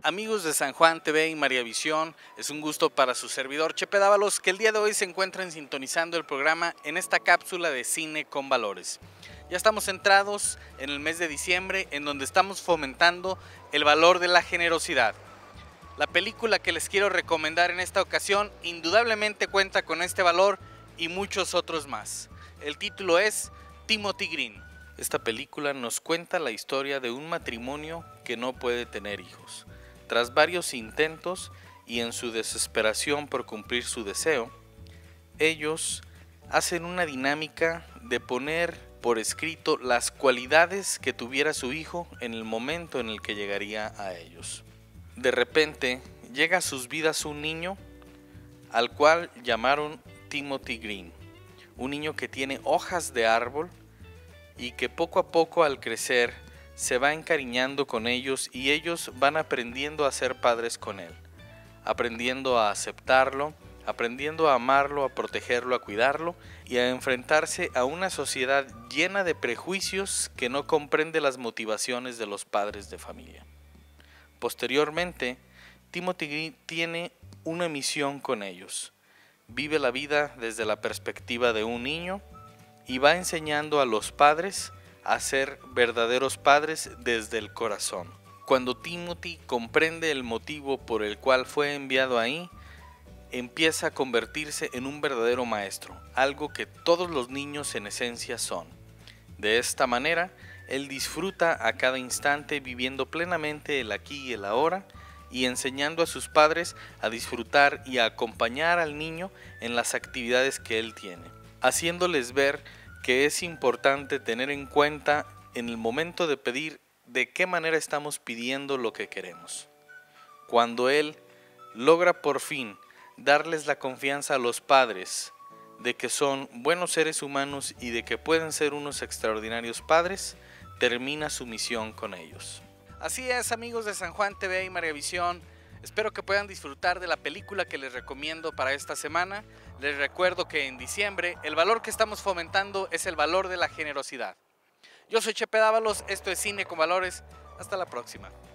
Amigos de San Juan TV y María Visión, es un gusto para su servidor Chepe Dávalos que el día de hoy se encuentran sintonizando el programa en esta cápsula de Cine con Valores. Ya estamos centrados en el mes de diciembre, en donde estamos fomentando el valor de la generosidad. La película que les quiero recomendar en esta ocasión indudablemente cuenta con este valor y muchos otros más. El título es Timothy Green. Esta película nos cuenta la historia de un matrimonio que no puede tener hijos. Tras varios intentos y en su desesperación por cumplir su deseo, ellos hacen una dinámica de poner por escrito las cualidades que tuviera su hijo en el momento en el que llegaría a ellos. De repente llega a sus vidas un niño al cual llamaron Timothy Green, un niño que tiene hojas de árbol y que poco a poco al crecer se va encariñando con ellos y ellos van aprendiendo a ser padres con él, aprendiendo a aceptarlo, aprendiendo a amarlo, a protegerlo, a cuidarlo y a enfrentarse a una sociedad llena de prejuicios que no comprende las motivaciones de los padres de familia. Posteriormente, Timothy Green tiene una misión con ellos. Vive la vida desde la perspectiva de un niño y va enseñando a los padres a ser verdaderos padres desde el corazón. Cuando Timothy comprende el motivo por el cual fue enviado ahí, empieza a convertirse en un verdadero maestro, algo que todos los niños en esencia son. De esta manera, él disfruta a cada instante viviendo plenamente el aquí y el ahora y enseñando a sus padres a disfrutar y a acompañar al niño en las actividades que él tiene, haciéndoles ver que es importante tener en cuenta en el momento de pedir de qué manera estamos pidiendo lo que queremos. Cuando él logra por fin darles la confianza a los padres de que son buenos seres humanos y de que pueden ser unos extraordinarios padres, termina su misión con ellos. Así es, amigos de San Juan TV y María Visión, espero que puedan disfrutar de la película que les recomiendo para esta semana. Les recuerdo que en diciembre el valor que estamos fomentando es el valor de la generosidad. Yo soy Chepe Dávalos, esto es Cine con Valores, hasta la próxima.